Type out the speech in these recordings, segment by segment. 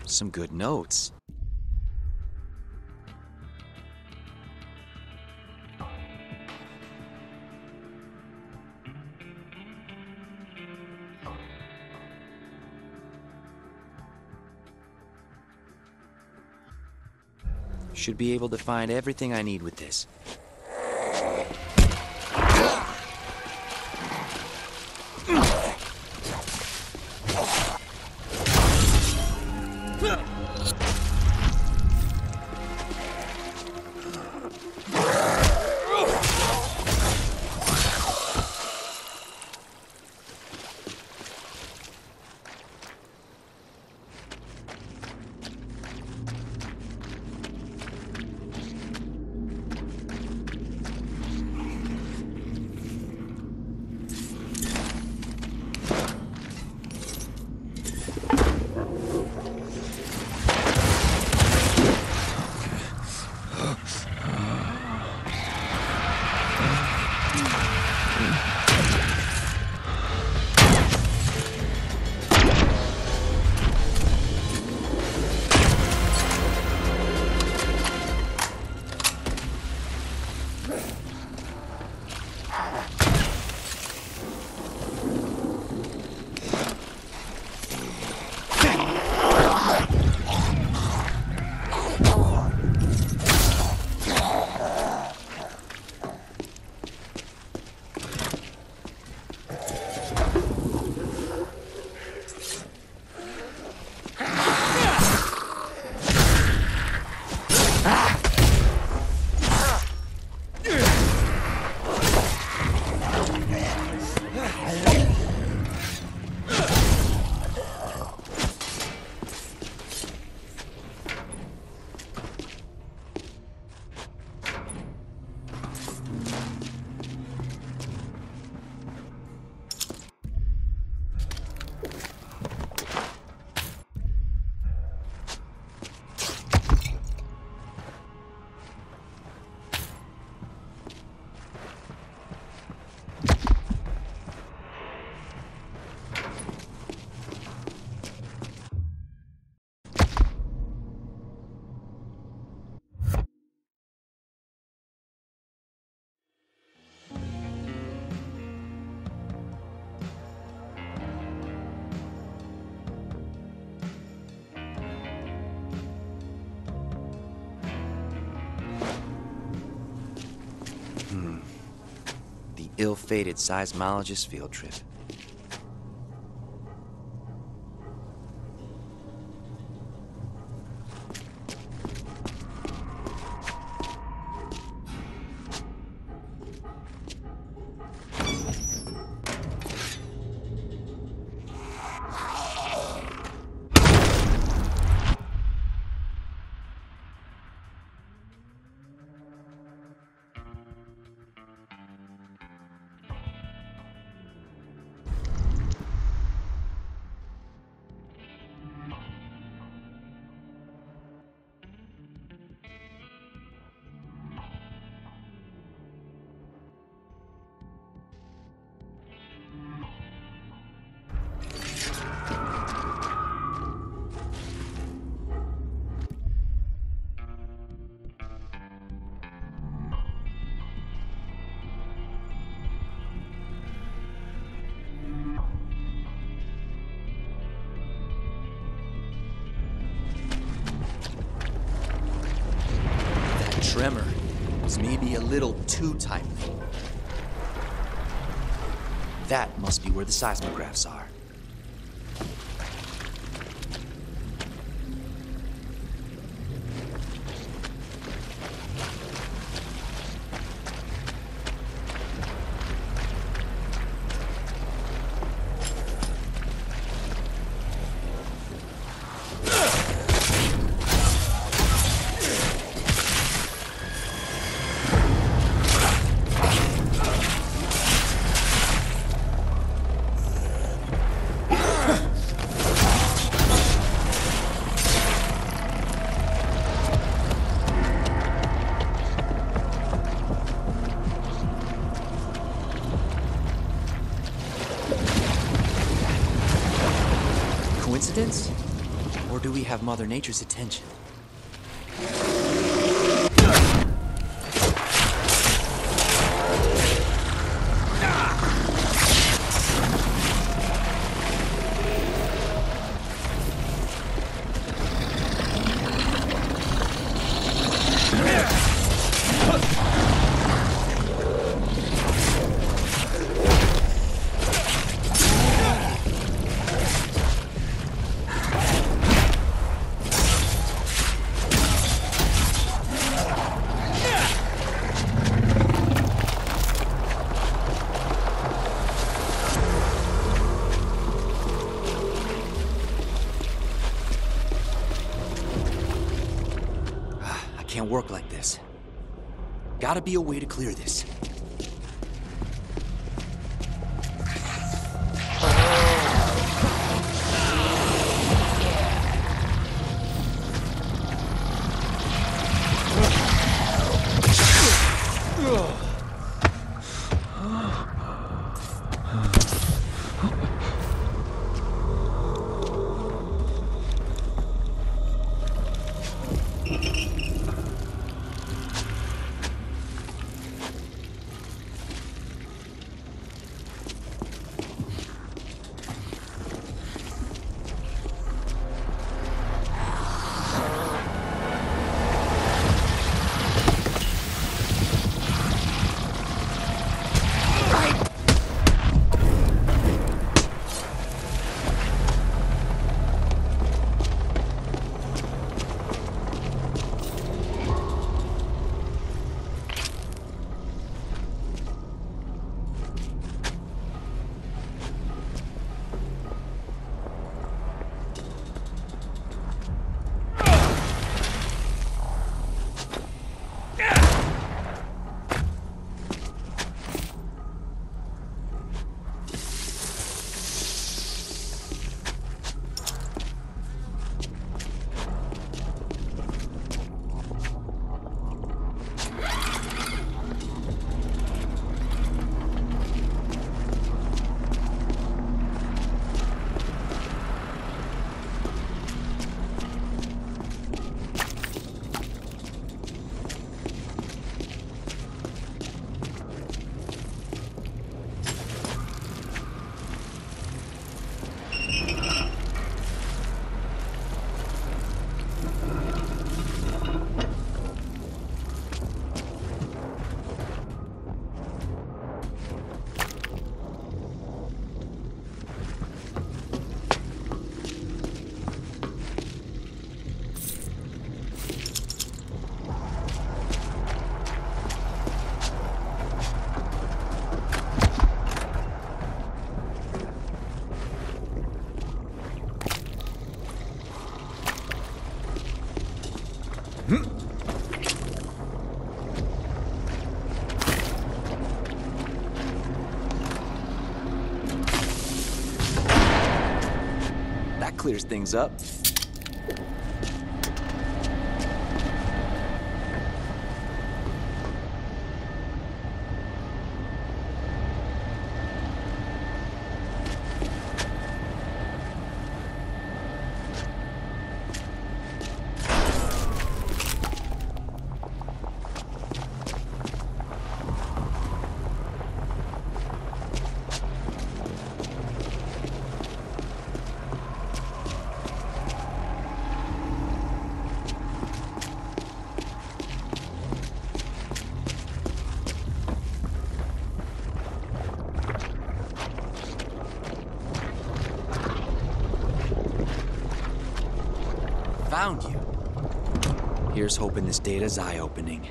Some good notes. Should be able to find everything I need with this. Ill-fated seismologist field trip. Tremor was maybe a little too timely. That must be where the seismographs are. we have Mother Nature's attention. Can't work like this. Gotta be a way to clear this. That clears things up. Found you. Here's hoping this data's eye-opening.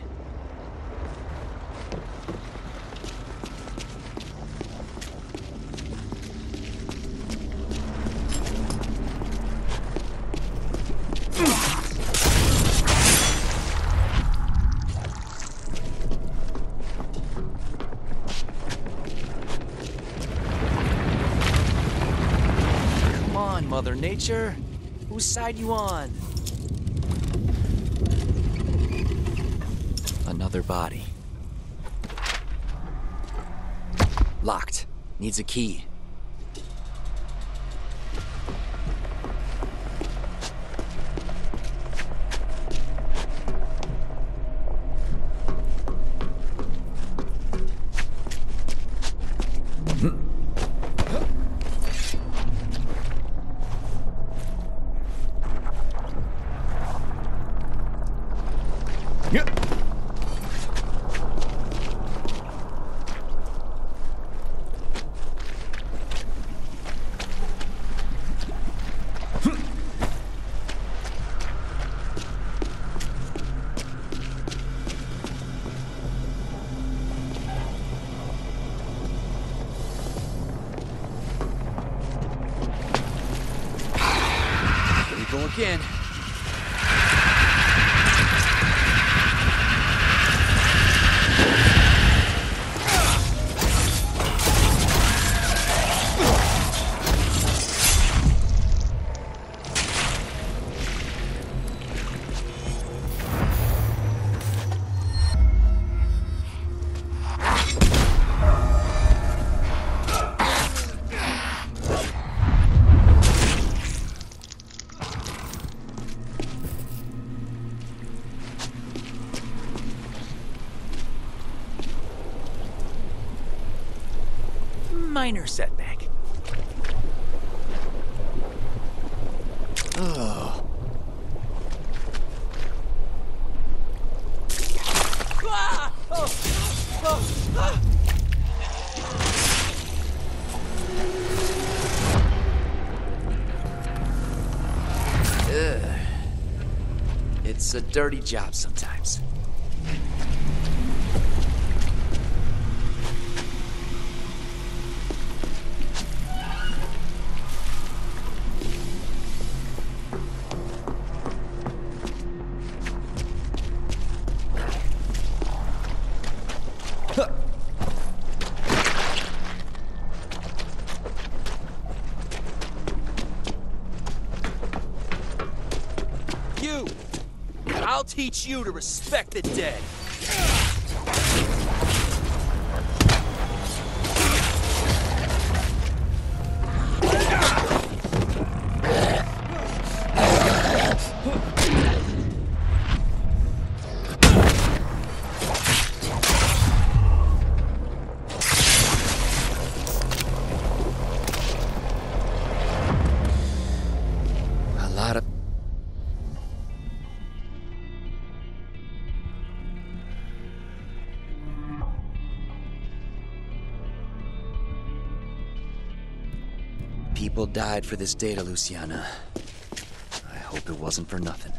Come on, Mother Nature. Whose side you on? Another body. Locked. Needs a key. in. Minor setback. Oh. Ah! Oh! Oh! Ah! Ugh. It's a dirty job sometimes. You! I'll teach you to respect the dead. A lot of... people died for this data, Luciana. I hope it wasn't for nothing.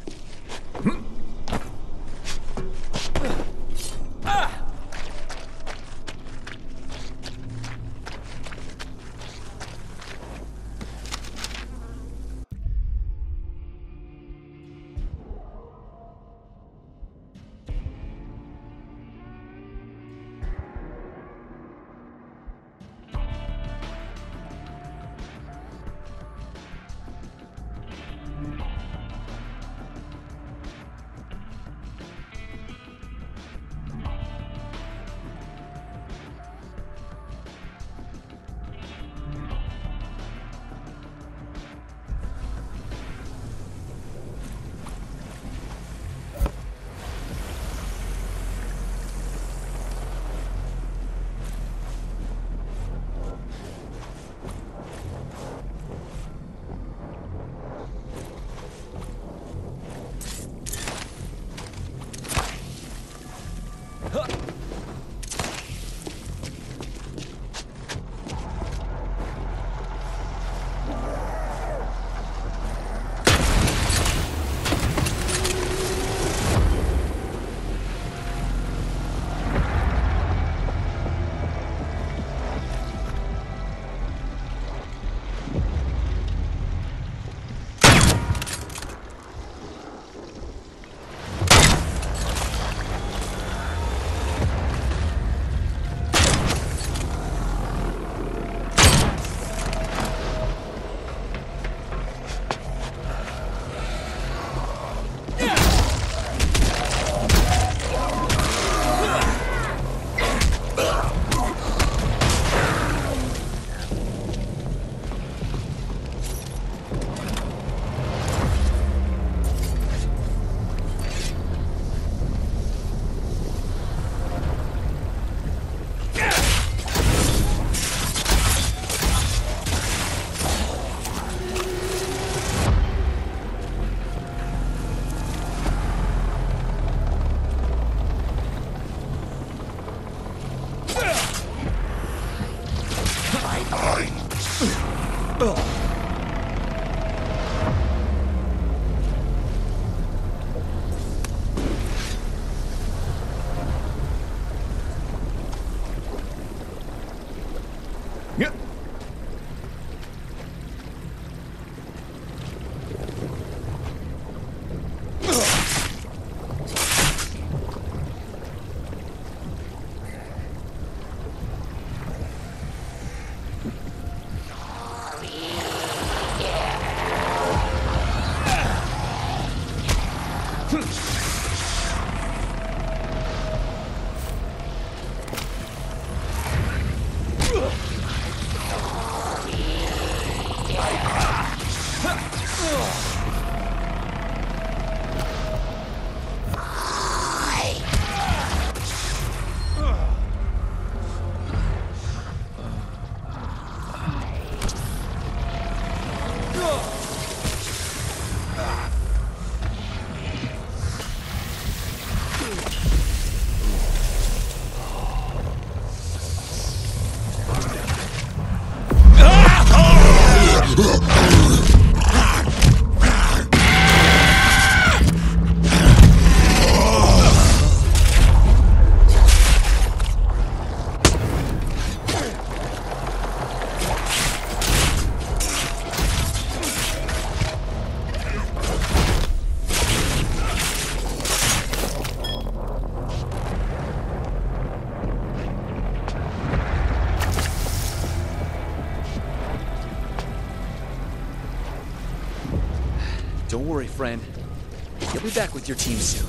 Don't worry, friend. You'll be back with your team soon.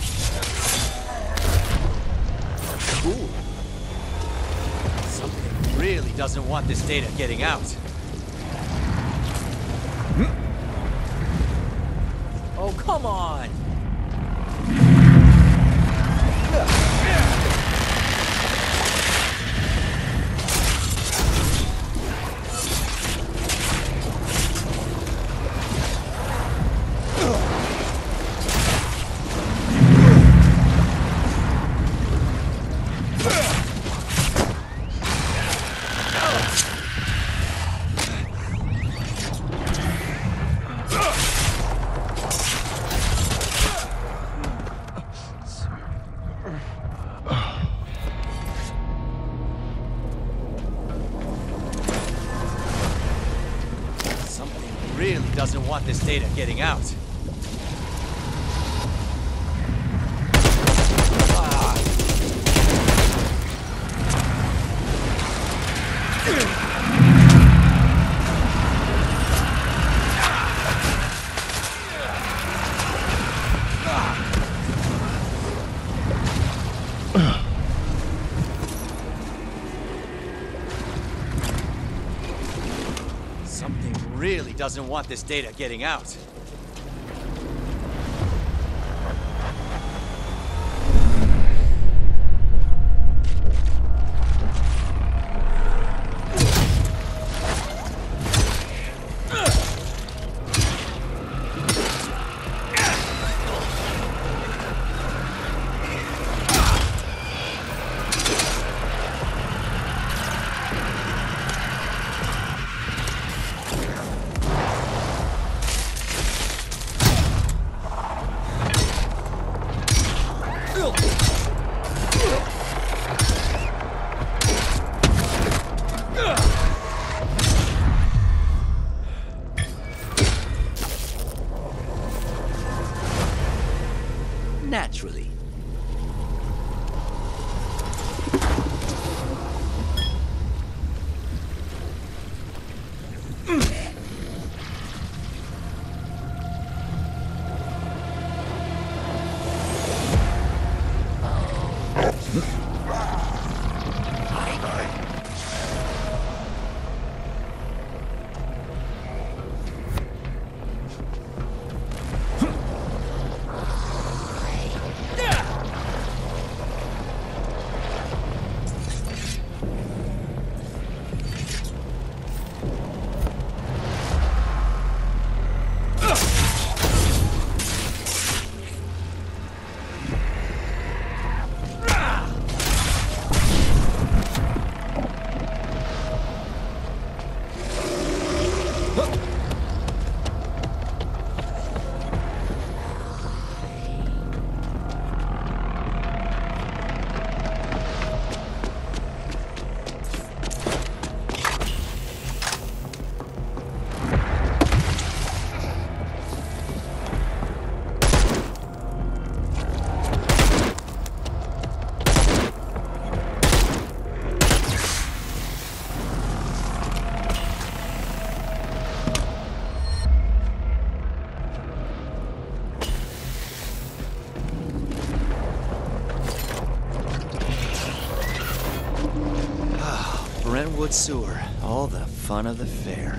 Cool. Something really doesn't want this data getting out. Oh, come on! Really doesn't want this data getting out. Something really doesn't want this data getting out. Naturally. Rosewood Sewer. All the fun of the fair.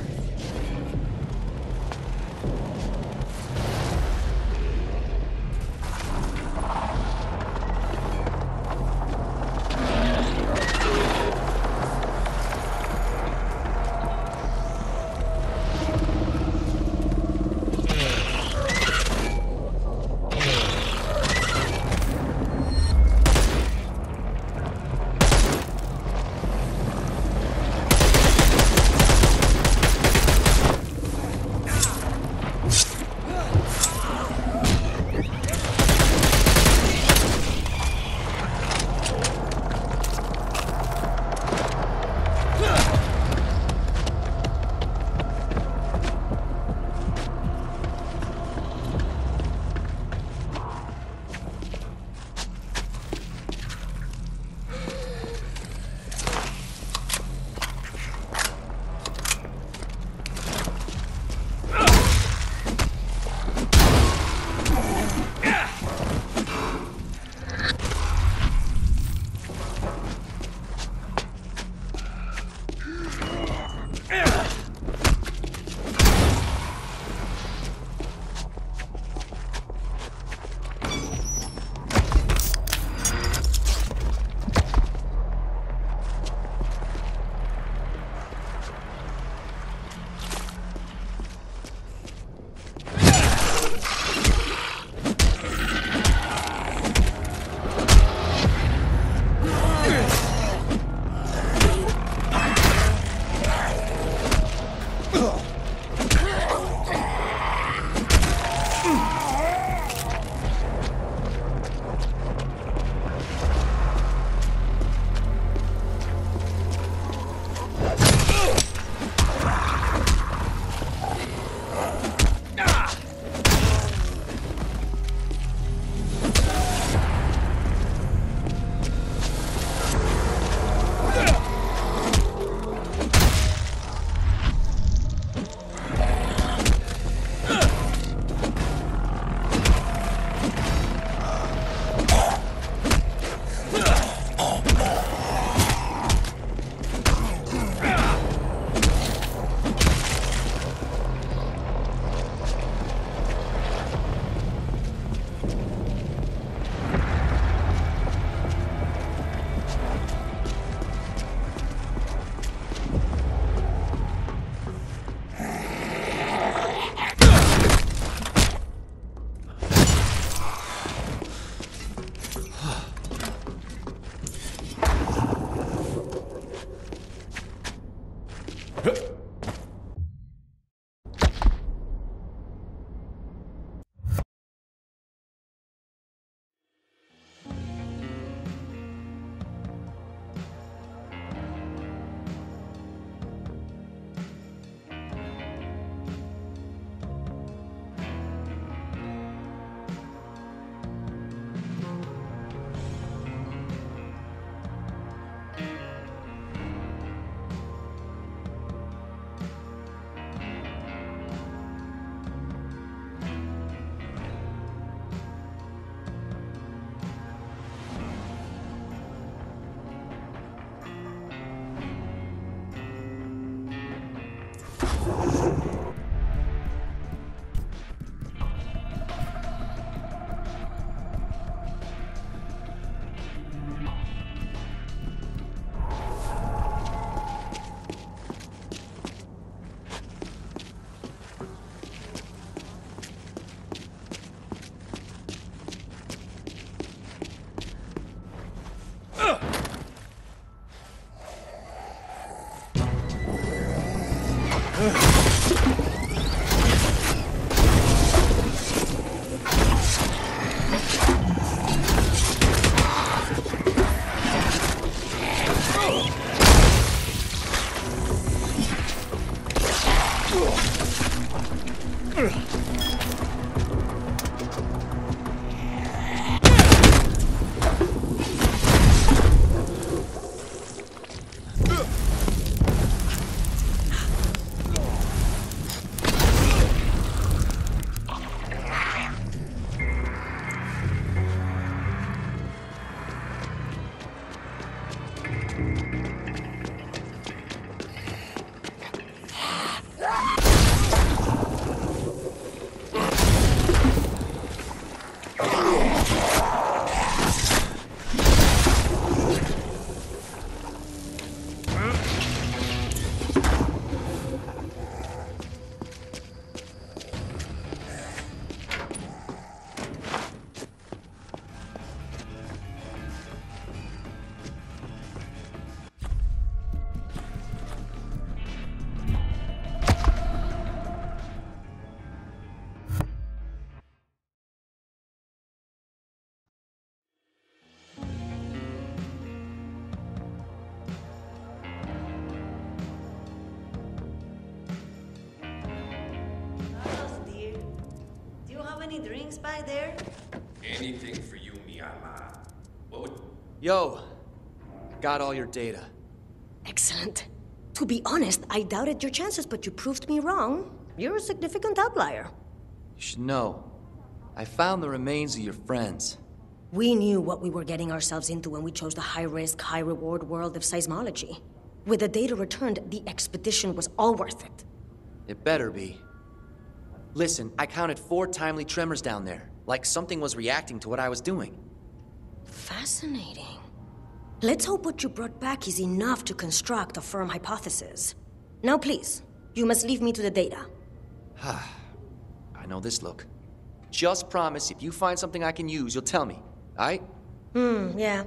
happening, Spy there? Anything for you, Miyama. What would... Yo, got all your data. Excellent. To be honest, I doubted your chances, but you proved me wrong. You're a significant outlier. You should know. I found the remains of your friends. We knew what we were getting ourselves into when we chose the high-risk, high-reward world of seismology. With the data returned, the expedition was all worth it. It better be. Listen, I counted 4 timely tremors down there. Like something was reacting to what I was doing. Fascinating. Let's hope what you brought back is enough to construct a firm hypothesis. Now please, you must leave me to the data. I know this look. Just promise if you find something I can use, you'll tell me, alright? Yeah.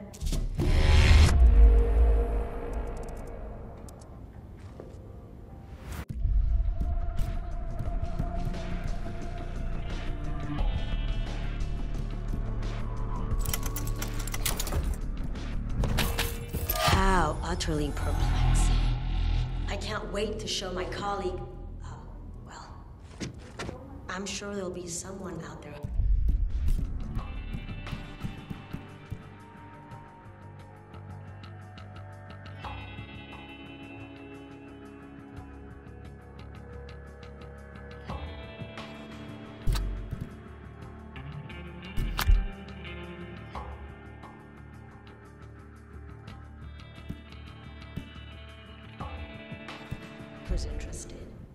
How utterly perplexing. I can't wait to show my colleague... well... I'm sure there'll be someone out there. Who's interested?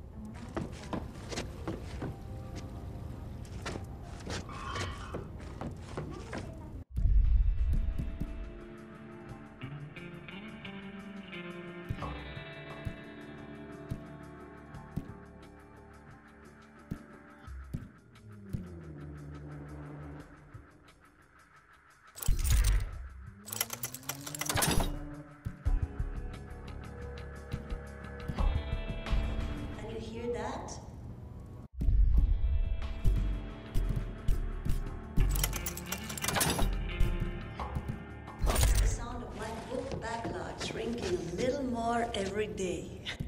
That? The sound of my book backlog shrinking a little more every day.